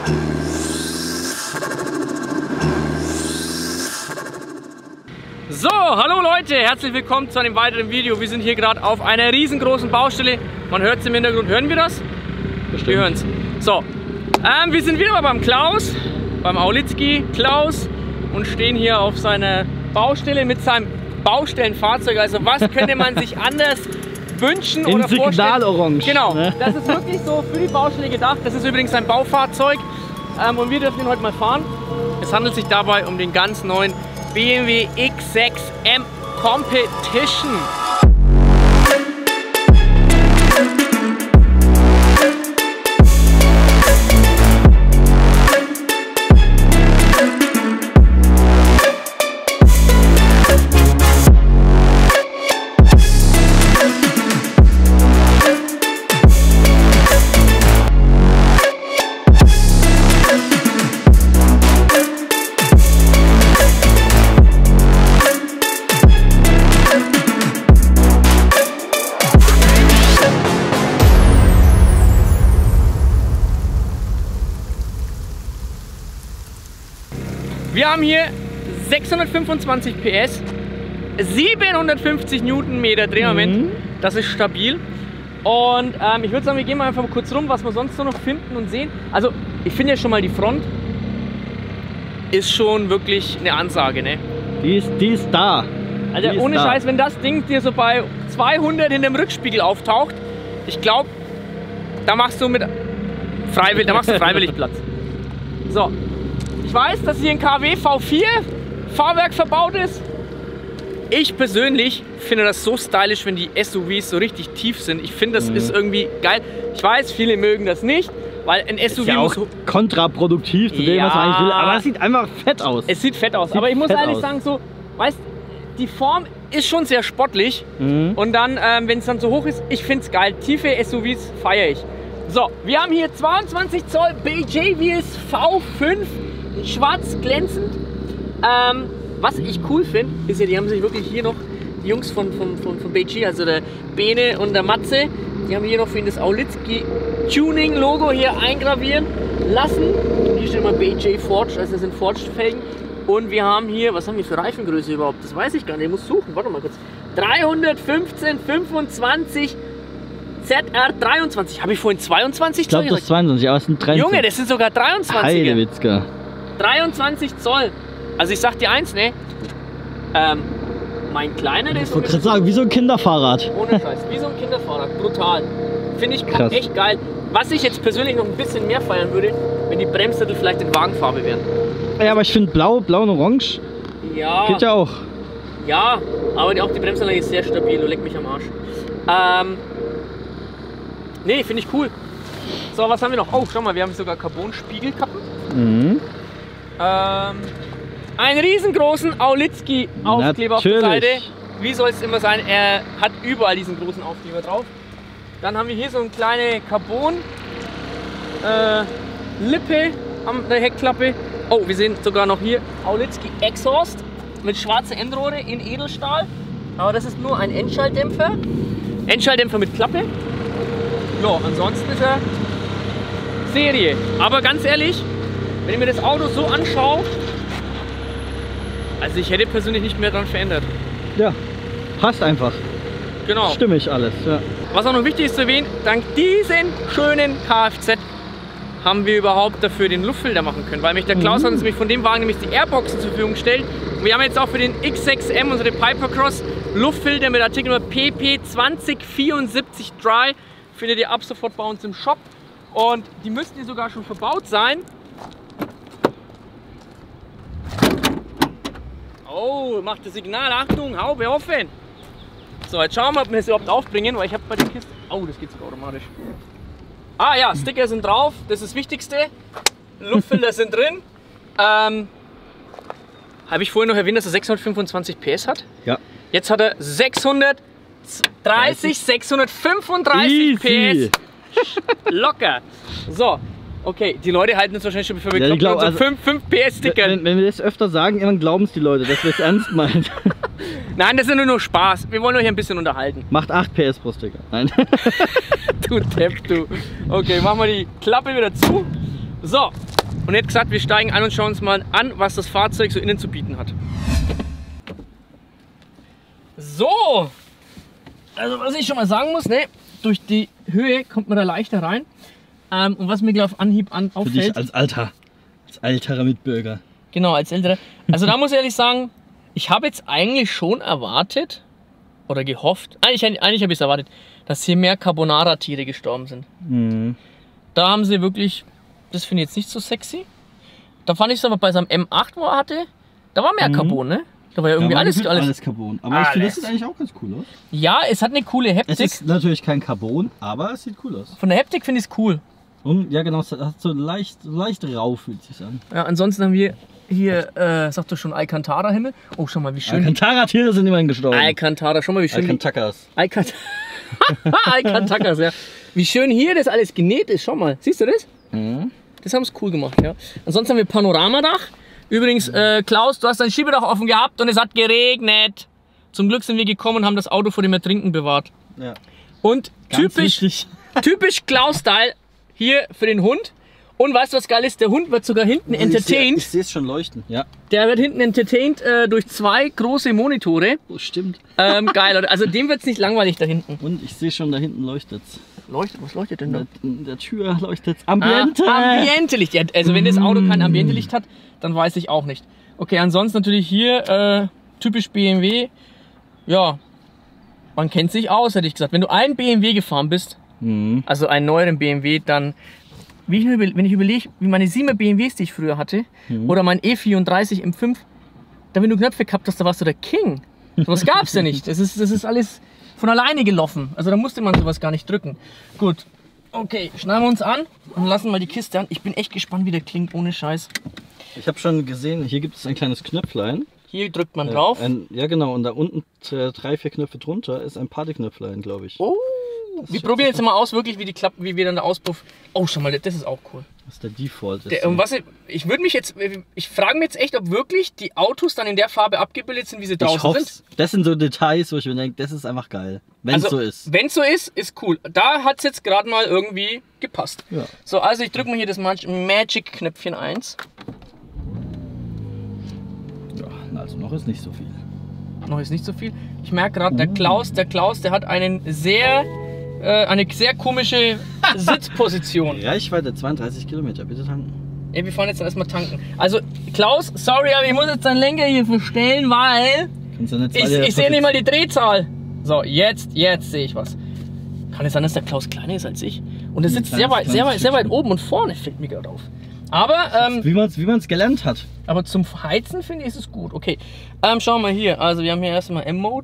So, hallo Leute, herzlich willkommen zu einem weiteren Video. Wir sind hier gerade auf einer riesengroßen Baustelle. Man hört es im Hintergrund. Hören wir das? Bestimmt. Wir hören es. So, wir sind wieder beim Klaus, beim Aulitzky Klaus und stehen hier auf seiner Baustelle mit seinem Baustellenfahrzeug. Also was könnte man sich anders wünschen oder vorstellen? Signalorange. Genau, das ist wirklich so für die Baustelle gedacht. Das ist übrigens ein Baufahrzeug und wir dürfen ihn heute mal fahren. Es handelt sich dabei um den ganz neuen BMW X6M Competition. Wir haben hier 625 PS, 750 Newtonmeter Drehmoment, das ist stabil. Und ich würde sagen, wir gehen mal einfach mal kurz rum, was wir sonst so noch finden und sehen. Also ich finde ja schon mal die Front ist schon wirklich eine Ansage, ne? Die ist da. Also ohne Scheiß, wenn das Ding dir so bei 200 in dem Rückspiegel auftaucht, ich glaube, da machst du freiwillig Platz. So. Ich weiß, dass hier ein KW V4 Fahrwerk verbaut ist. Ich persönlich finde das so stylisch, wenn die SUVs so richtig tief sind. Ich finde, das ist irgendwie geil. Ich weiß, viele mögen das nicht, weil ein SUV ja muss auch kontraproduktiv zu dem, was man eigentlich will. Aber es sieht einfach fett aus. Es sieht fett aus. Aber ich muss ehrlich sagen, so, weißt, die Form ist schon sehr sportlich. Und dann, wenn es dann so hoch ist, ich finde es geil. Tiefe SUVs feiere ich. So, wir haben hier 22 Zoll BJVS V5. Schwarz glänzend. Was ich cool finde, ist ja, die haben sich wirklich hier noch, die Jungs von BG, also der Bene und der Matze, die haben hier noch für ihn das Aulitzky Tuning Logo hier eingravieren lassen. Hier steht mal BJ Forged, also das sind Forged Felgen. Und wir haben hier, was haben wir für Reifengröße überhaupt? Das weiß ich gar nicht, ich muss suchen, warte mal kurz. 315, 25 ZR23. Habe ich vorhin 22 Zoll? Ich glaube, das ist 22, aber es sind 23. Junge, das sind sogar 23. Heidewitzka. 23 Zoll. Also ich sag dir eins, ne? Mein Kleiner, der ist... Ich wollte gerade sagen, wie so ein Kinderfahrrad. Ohne Scheiß, wie so ein Kinderfahrrad. Brutal. Finde ich krass. Echt geil. Was ich jetzt persönlich noch ein bisschen mehr feiern würde, wenn die Bremssättel vielleicht in Wagenfarbe wären. Ja, aber ich finde blau und orange geht ja auch. Ja, aber auch die Bremsanlage ist sehr stabil. Du leck mich am Arsch. Nee, finde ich cool. So, was haben wir noch? Oh, schau mal, wir haben sogar Carbon-Spiegelkappen. Einen riesengroßen Aulitzky-Aufkleber auf der Seite. Wie soll es immer sein? Er hat überall diesen großen Aufkleber drauf. Dann haben wir hier so eine kleine Carbon-Lippe an der Heckklappe. Oh, wir sehen sogar noch hier Aulitzky Exhaust mit schwarzer Endrohre in Edelstahl. Aber das ist nur ein Endschalldämpfer. Endschalldämpfer mit Klappe. Ja, ansonsten ist er Serie. Aber ganz ehrlich, wenn ich mir das Auto so anschaue, also ich hätte persönlich nicht mehr daran verändert. Ja, passt einfach. Genau. Stimmig alles, ja. Was auch noch wichtig ist zu erwähnen, dank diesen schönen Kfz haben wir überhaupt dafür den Luftfilter machen können. Weil mich der Klaus hat uns nämlich von dem Wagen nämlich die Airboxen zur Verfügung gestellt. Und wir haben jetzt auch für den X6M, unsere Pipercross, Luftfilter mit Artikelnummer PP2074 Dry. Findet ihr ab sofort bei uns im Shop. Und die müssten hier sogar schon verbaut sein. Oh, macht das Signal. Achtung, Haube offen. So, jetzt schauen wir, ob wir es überhaupt aufbringen, weil ich habe bei der Kiste... Oh, das geht sogar automatisch. Ah ja, Sticker sind drauf, das ist das Wichtigste. Luftfilter sind drin. Habe ich vorhin noch erwähnt, dass er 625 PS hat? Ja. Jetzt hat er 635 PS. Locker. So, okay, die Leute halten uns wahrscheinlich schon für bekloppt, ja, so 5 PS Sticker. Wenn wir das öfter sagen, dann glauben es die Leute, dass wir es ernst meinen. Nein, das ist nur Spaß. Wir wollen euch ein bisschen unterhalten. Macht 8 PS pro Sticker. Nein. Du Depp, du. Okay, machen wir die Klappe wieder zu. So, Und jetzt gesagt, wir steigen ein und schauen uns mal an, was das Fahrzeug so innen zu bieten hat. So, also was ich schon mal sagen muss, ne, durch die Höhe kommt man da leichter rein. Und was mir gleich auf Anhieb auffällt. Für dich als älterer Mitbürger. Genau, als älterer. Also da muss ich ehrlich sagen, ich habe jetzt eigentlich schon erwartet oder gehofft, eigentlich habe ich es erwartet, dass hier mehr Carbonara-Tiere gestorben sind. Mhm. Da haben sie wirklich, das finde ich jetzt nicht so sexy. Da fand ich es aber bei seinem M8, wo er hatte, da war mehr Carbon, ne? Da war ja irgendwie alles Carbon. Aber ich finde, das sieht eigentlich auch ganz cool aus. Ja, es hat eine coole Haptik. Es ist natürlich kein Carbon, aber es sieht cool aus. Von der Haptik finde ich es cool. Und ja genau, es hat so leicht rau fühlt sich an. Ja, ansonsten haben wir hier, sagt du schon, Alcantara-Himmel. Oh, schau mal, wie schön. Alcantara-Tiere sind immerhin gestorben. Alcantara, schau mal, wie schön. Alcantakas. Alcantakas, ja. Wie schön hier das alles genäht ist, schau mal. Siehst du das? Mhm. Das haben sie cool gemacht, ja. Ansonsten haben wir Panoramadach. Übrigens, Klaus, du hast dein Schiebedach offen gehabt und es hat geregnet. Zum Glück sind wir gekommen und haben das Auto vor dem Ertrinken bewahrt. Ja. Und typisch Klaus-Style hier für den Hund. Und weißt du, was geil ist? Der Hund wird sogar hinten entertained. Ich sehe es schon leuchten, ja. Der wird hinten entertained durch 2 große Monitore. Oh, stimmt. Geil, also dem wird es nicht langweilig da hinten. Und ich sehe schon, da hinten leuchtet's. Was leuchtet denn da? In der Tür leuchtet's. Ambiente! Ambiente-Licht. Ja, also wenn das Auto kein Ambiente-Licht hat, dann weiß ich auch nicht. Okay, ansonsten natürlich hier typisch BMW. Ja, man kennt sich aus, hätte ich gesagt. Wenn du einen BMW gefahren bist, also einen neueren BMW, dann, wenn ich überlege, wie meine 7er BMWs, die ich früher hatte, oder mein E34 M5, da wenn du Knöpfe gehabt hast, da warst du der King. Sowas gab es ja nicht. Das ist alles von alleine gelaufen. Also da musste man sowas gar nicht drücken. Gut, okay, schneiden wir uns an und lassen mal die Kiste an. Ich bin echt gespannt, wie der klingt, ohne Scheiß. Ich habe schon gesehen, hier gibt es ein kleines Knöpflein. Hier drückt man drauf. Ja genau, und da unten 3, 4 Knöpfe drunter ist ein Partyknöpflein, glaube ich. Oh, wir probieren jetzt mal aus, wirklich, wie die Klappen, wie wir dann der Auspuff. Oh, schau mal, das ist auch cool. Das ist der Default. Ich frage mich jetzt echt, ob wirklich die Autos dann in der Farbe abgebildet sind, wie sie draußen sind. Das sind so Details, wo ich mir denke, das ist einfach geil. Wenn es so ist. Wenn es so ist cool. Da hat es jetzt gerade mal irgendwie gepasst. Ja. So, also ich drücke mal hier das Magic-Knöpfchen 1. Ja, also noch ist nicht so viel. Noch ist nicht so viel. Ich merke gerade, der Klaus, der hat eine sehr komische Sitzposition. Reichweite 32 Kilometer, bitte tanken. Ey, wir fahren jetzt erstmal tanken. Also, Klaus, sorry, aber ich muss jetzt deinen Lenker hier verstellen, weil ich sehe nicht mal die Drehzahl. So, jetzt sehe ich was. Kann es sein, dass der Klaus kleiner ist als ich? Und er sitzt sehr weit oben und vorne, fällt mir gerade auf. Aber, wie man es gelernt hat. Aber zum Heizen finde ich, ist es gut. Okay, schauen wir mal hier. Also, wir haben hier erstmal M-Mode.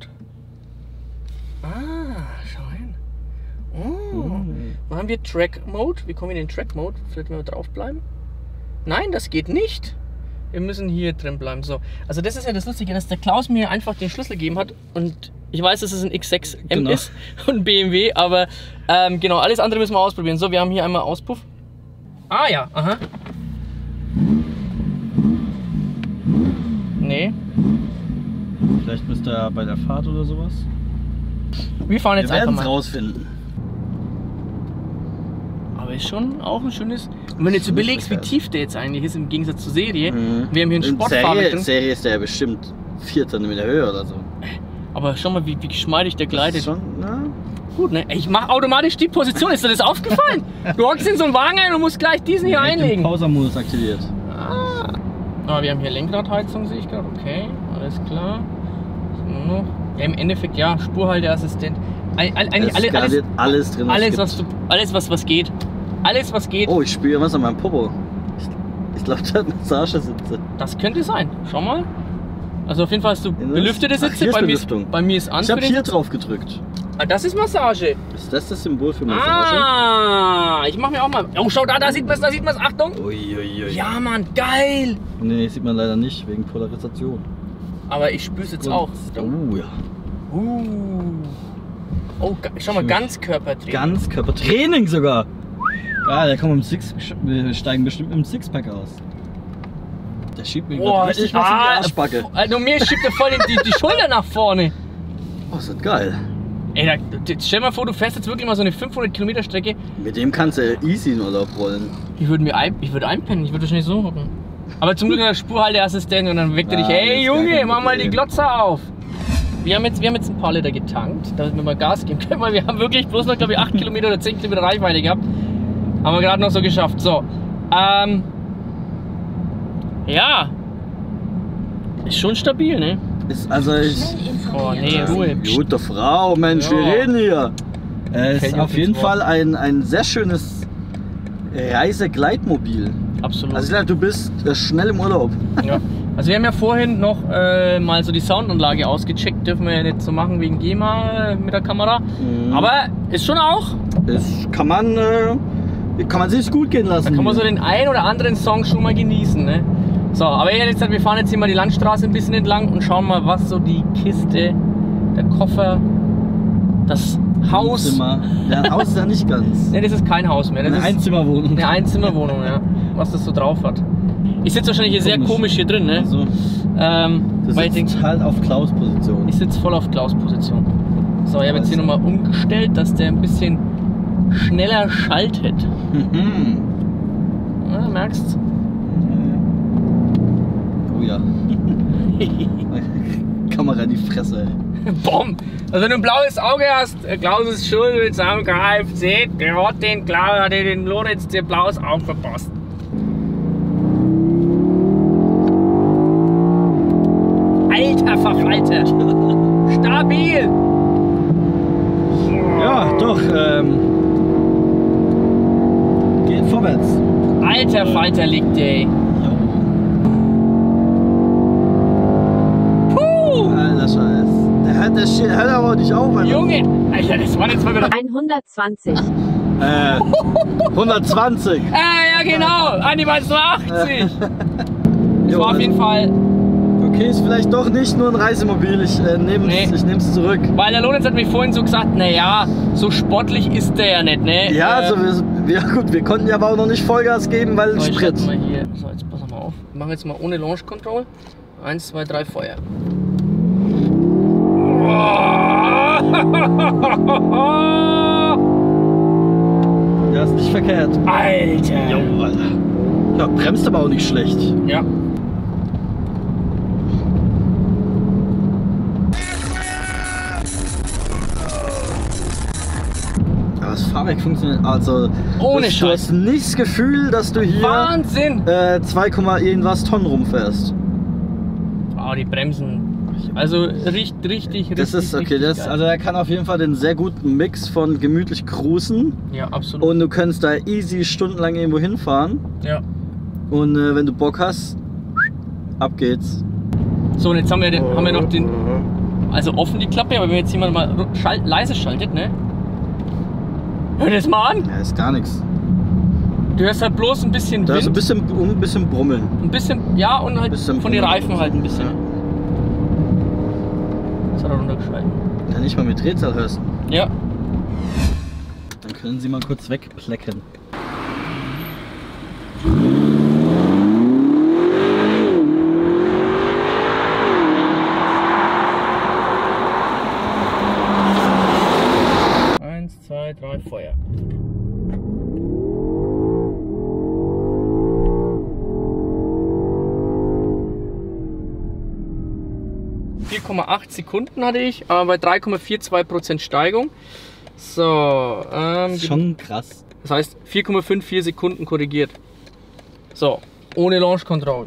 Schau hin. Dann haben wir Track-Mode. Wie kommen wir in den Track-Mode? Vielleicht mal draufbleiben. Nein, das geht nicht. Wir müssen hier drin bleiben. So. Also das ist ja das Lustige, dass der Klaus mir einfach den Schlüssel gegeben hat. Und ich weiß, dass es ein X6M ist und ein BMW. Aber genau, alles andere müssen wir ausprobieren. So, wir haben hier einmal Auspuff. Ah ja, aha. Nee. Vielleicht müsst ihr bei der Fahrt oder sowas. Wir fahren jetzt einfach mal. Rausfinden. Aber ist schon auch ein schönes. Und wenn du jetzt überlegst, wie tief der jetzt eigentlich ist im Gegensatz zur Serie. Wir haben hier einen Sportfahrer drin. Serie ist der ja bestimmt 4 cm Höhe oder so. Aber schau mal, wie geschmeidig der gleitet. Schon, na? Gut, ne? Ich mache automatisch die Position. Ist dir das aufgefallen? Du hockst in so einen Wagen ein und musst gleich diesen hier einlegen. Den Pausermodus aktiviert. Ah, wir haben hier Lenkradheizung, sehe ich gerade. Okay, alles klar. So, noch. Ja, im Endeffekt, ja, Spurhalteassistent. Eigentlich alles drin. Alles, was geht. Alles, was geht. Oh, ich spüre was an meinem Popo. Ich glaube, da hat Massagesitze. Das könnte sein. Schau mal. Also auf jeden Fall hast du belüftete Sitze. Bei mir ist an. Ich habe hier drauf gedrückt. Ah, das ist Massage. Ist das das Symbol für Massage? Ich mache mir auch mal. Oh, schau da sieht man es. Achtung. Uiuiui. Ja, Mann, geil. Nee, sieht man leider nicht, wegen Polarisation. Aber ich spüre es jetzt auch. Oh ja. Oh, schau mal, Ganzkörpertraining. Ganzkörpertraining sogar. Ja, da kommen wir steigen bestimmt mit dem Sixpack aus. Der schiebt mir richtig was in die Arschbacke. Also mir schiebt er voll die Schulter nach vorne. Oh, ist das geil. Ey, stell mal vor, du fährst jetzt wirklich mal so eine 500 Kilometer Strecke. Mit dem kannst du easy in Urlaub rollen. Ich würde einpennen, ich würde wahrscheinlich so hocken. Aber zum Glück der Spurhalteassistent und dann weckt er dich, hey Junge, mach mal die Glotze auf. Wir haben jetzt ein paar Liter getankt, damit wir mal Gas geben können, weil wir haben wirklich bloß noch, glaube ich, 8 Kilometer oder 10 Kilometer Reichweite gehabt. Haben wir gerade noch so geschafft. So, ja, ist schon stabil, ne? Oh nee, Ruhe. Gute Frau, Mensch, wir reden hier. Es ist auf jeden Fall ein sehr schönes Reisegleitmobil. Absolut. Also ich glaube, du bist schnell im Urlaub. Ja. Also wir haben ja vorhin noch mal so die Soundanlage ausgecheckt, dürfen wir ja nicht so machen wegen GEMA mit der Kamera. Aber ist schon auch. Das kann man sich gut gehen lassen. Da kann man so den einen oder anderen Song schon mal genießen. Ne? So, aber jetzt, wir fahren jetzt hier mal die Landstraße ein bisschen entlang und schauen mal, was so die Kiste, der Koffer, das Haus. Zimmer. Ja, ein Haus ist ja nicht ganz. Ne, das ist kein Haus mehr. Das eine Einzimmerwohnung. Eine Einzimmerwohnung, ja. Was das so drauf hat. Ich sitze wahrscheinlich hier sehr komisch hier drin, ne? Also, du sitzt halt auf Klaus Position. Ich sitze voll auf Klaus Position. So, ich habe jetzt hier nochmal umgestellt, dass der ein bisschen schneller schaltet. Ja, merkst. Oh ja. Kamera in die Fresse, ey. Bomb! Also wenn du ein blaues Auge hast, Klaus ist schuld mit seinem Kfz, der hat den Lorenz der blaues Auge verpasst. Alter Verfalter! Stabil! Ja, doch, geht vorwärts. Alter Falter liegt der, ey. Alter Scheiß. Der hört aber nicht auf, Alter. Junge! Alter, das waren jetzt mal wieder 120. 120. Ja genau! Andi meinst du 80! Das war auf jeden Fall. Okay, ist vielleicht doch nicht nur ein Reisemobil, ich nehm's zurück. Weil der Lorenz hat mich vorhin so gesagt, naja, so sportlich ist der ja nicht, ne? Ja, also gut, wir konnten ja aber auch noch nicht Vollgas geben, weil so, Sprit. Mal hier. So, jetzt pass mal auf. Wir machen jetzt mal ohne Launch Control. 1, 2, 3, Feuer. Ja, ist nicht verkehrt. Alter! Jo, Alter. Ja, bremst aber auch nicht schlecht. Ja. Das Fahrwerk funktioniert also ohne du hast nicht das Gefühl, dass du hier Wahnsinn! 2, irgendwas Tonnen rumfährst. Oh, die Bremsen. Also richtig. Das ist okay. Also er kann auf jeden Fall den sehr guten Mix von gemütlich cruisen. Ja, absolut. Und du kannst da easy stundenlang irgendwo hinfahren. Ja. Und wenn du Bock hast, ab geht's. So, und jetzt haben wir noch den, also offen die Klappe, aber wenn jetzt jemand mal leise schaltet, ne? Hör das mal an! Ja, ist gar nichts. Du hörst halt bloß ein bisschen Wind. Da ist ein bisschen Brummeln. Ein bisschen, ja, und halt von den Reifen halt ein bisschen. Ja. Das hat er runtergeschalten. Ja, nicht mal mit Drehzahl hörst. Ja. Dann können Sie mal kurz wegplecken. Eins, zwei, drei, Feuer. ,8 Sekunden hatte ich, aber bei 3,42% Steigung. So, schon krass. Das heißt 4,54 Sekunden korrigiert. So, ohne Launch Control.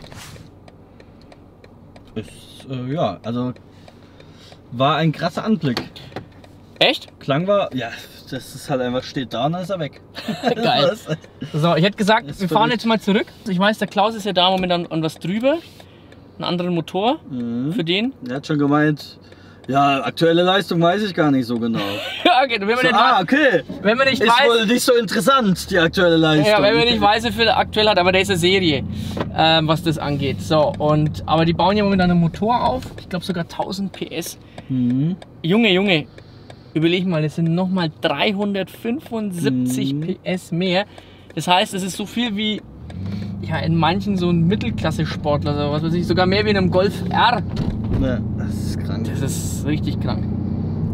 Ist, ja, also war ein krasser Anblick. Echt? Klang war, ja, das ist halt einfach, steht da und dann ist er weg. Geil. So, ich hätte gesagt, wir fahren jetzt mal zurück. Ich weiß, der Klaus ist ja da momentan an was drüber. Einen anderen Motor für den. Er hat schon gemeint, ja, aktuelle Leistung weiß ich gar nicht so genau. Ja, okay, wenn man so, nicht okay. Wenn man nicht ist weiß, wohl nicht so interessant, die aktuelle Leistung. Ja, wenn man nicht weiß, wie viel aktuell hat, aber der ist eine Serie, was das angeht. So, aber die bauen ja momentan einen Motor auf, ich glaube sogar 1000 PS. Junge, überleg mal, das sind nochmal 375 PS mehr. Das heißt, es ist so viel wie ja, in manchen so ein Mittelklasse-Sportler, so was weiß ich, sogar mehr wie in einem Golf R. Ja, das ist krank. Das ist richtig krank.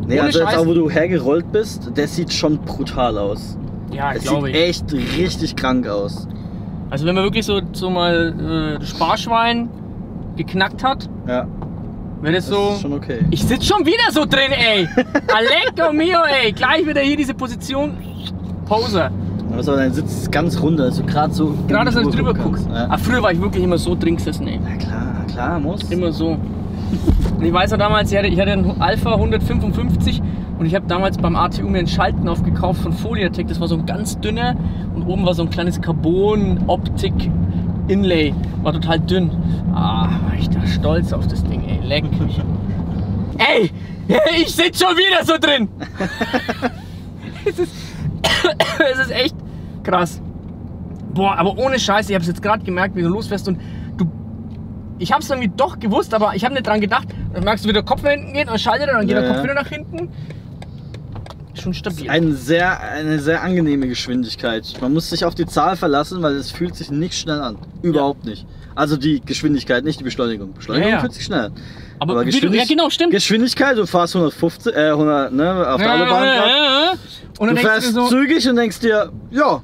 Nee, also jetzt auch, wo du hergerollt bist, der sieht schon brutal aus. Ja, das sieht echt richtig krank aus. Also wenn man wirklich so mal das Sparschwein geknackt hat, ja. wäre das so... Ist schon okay. Ich sitze schon wieder so drin, ey! Alecco mio, ey! Gleich wieder hier diese Position. Pose. Also dein Sitz ist ganz rund, also gerade so... Gerade, dass du drüber guckst. Ja. Aber früher war ich wirklich immer so drin gesessen, ey. Na klar, muss. Immer so. Und ich weiß ja damals, ich hatte einen Alpha 155 und ich habe damals beim ATU mir einen Schalten aufgekauft von Foliatec. Das war so ein ganz dünner und oben war so ein kleines Carbon-Optik-Inlay. War total dünn. Ah, war ich da stolz auf das Ding, ey. Leck mich. Ey, ich sitze schon wieder so drin. Es ist echt krass. Boah, aber ohne Scheiße, ich habe es jetzt gerade gemerkt, wie du losfährst und ich habe es irgendwie doch gewusst, aber ich habe nicht dran gedacht. Dann merkst du, wie der Kopf nach hinten geht und schaltet und dann geht der Kopf wieder nach hinten. Schon stabil. Eine sehr angenehme Geschwindigkeit. Man muss sich auf die Zahl verlassen, weil es fühlt sich nicht schnell an. Überhaupt nicht. Also die Geschwindigkeit, nicht die Beschleunigung. Beschleunigung fühlt sich schnell an. Aber genau, stimmt. Geschwindigkeit, du fährst 150, 100, ne, auf der Autobahn gerade. Und du fährst so zügig und denkst dir, ja,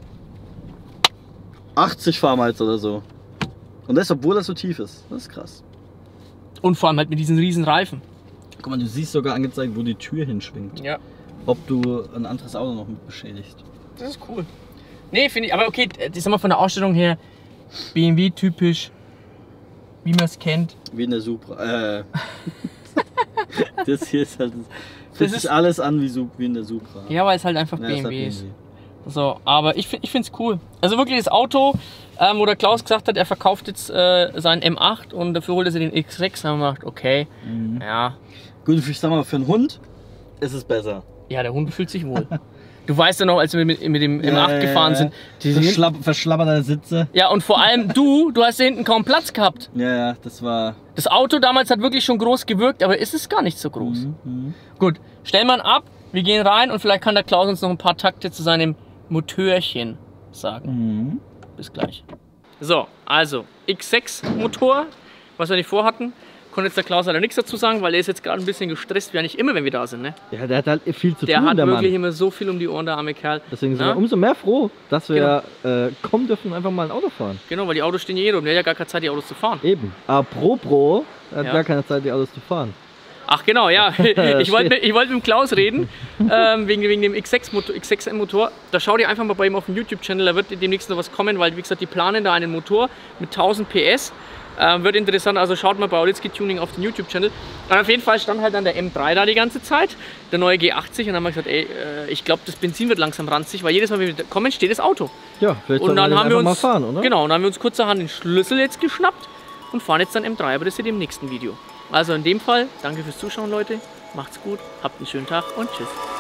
80 fahren wir jetzt oder so. Und das, obwohl das so tief ist. Das ist krass. Und vor allem halt mit diesen riesen Reifen. Guck mal, du siehst sogar angezeigt, wo die Tür hinschwingt. Ja. Ob du ein anderes Auto noch mit beschädigst. Das ist cool. Nee, finde ich, aber okay, das haben wir von der Ausstellung her BMW typisch, wie man es kennt. Wie in der Supra. Das hier ist halt, fühlt sich alles an wie in der Supra. Ja, weil es halt einfach BMW ist. So, aber ich finde es cool. Also wirklich das Auto, wo der Klaus gesagt hat, er verkauft jetzt seinen M8 und dafür holt er sich den X6 und macht, okay, ja. Gut, ich sag mal, für einen Hund ist es besser. Ja, der Hund fühlt sich wohl. Du weißt ja noch, als wir mit dem M8 gefahren sind. Verschlabberte Sitze. Ja, und vor allem du hast da hinten kaum Platz gehabt. Ja, das war... Das Auto damals hat wirklich schon groß gewirkt, aber ist es gar nicht so groß. Gut, stellen wir ihn ab, wir gehen rein und vielleicht kann der Klaus uns noch ein paar Takte zu seinem Motörchen sagen. Bis gleich. So, also X6 Motor, was wir nicht vorhatten. Konnte jetzt der Klaus leider nichts dazu sagen, weil er ist jetzt gerade ein bisschen gestresst, wie eigentlich immer, wenn wir da sind. Ne? Ja, der hat halt viel zu tun, der hat wirklich immer so viel um die Ohren, der arme Kerl. Deswegen sind wir umso mehr froh, dass wir kommen dürfen und einfach mal ein Auto fahren. Genau, weil die Autos stehen hier rum. Der hat ja gar keine Zeit, die Autos zu fahren. Eben. Aber Pro hat gar keine Zeit, die Autos zu fahren. Ach genau, ja. Ich wollte mit dem Klaus reden, wegen dem X6M Motor. Da schau dir einfach mal bei ihm auf dem YouTube-Channel, da wird demnächst noch was kommen, weil wie gesagt, die planen da einen Motor mit 1000 PS. Wird interessant, also schaut mal bei Olitzky Tuning auf den YouTube-Channel. Und auf jeden Fall stand halt dann der M3 da die ganze Zeit, der neue G80, und dann haben wir gesagt, ey, ich glaube, das Benzin wird langsam ranzig, weil jedes Mal, wenn wir kommen, steht das Auto. Ja, vielleicht und dann haben wir uns mal fahren, oder? Genau, und dann haben wir uns kurzerhand den Schlüssel jetzt geschnappt und fahren jetzt dann M3, aber das seht ihr im nächsten Video. Also in dem Fall, danke fürs Zuschauen, Leute, macht's gut, habt einen schönen Tag und tschüss.